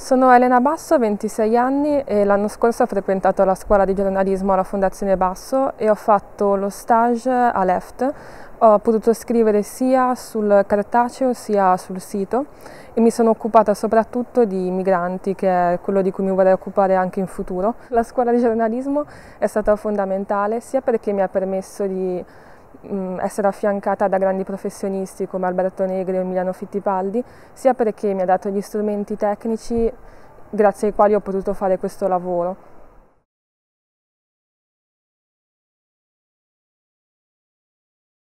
Sono Elena Basso, ho 26 anni e l'anno scorso ho frequentato la scuola di giornalismo alla Fondazione Basso e ho fatto lo stage a Left. Ho potuto scrivere sia sul cartaceo sia sul sito e mi sono occupata soprattutto di migranti, che è quello di cui mi vorrei occupare anche in futuro. La scuola di giornalismo è stata fondamentale sia perché mi ha permesso di essere affiancata da grandi professionisti come Alberto Negri o Emiliano Fittipaldi, sia perché mi ha dato gli strumenti tecnici grazie ai quali ho potuto fare questo lavoro.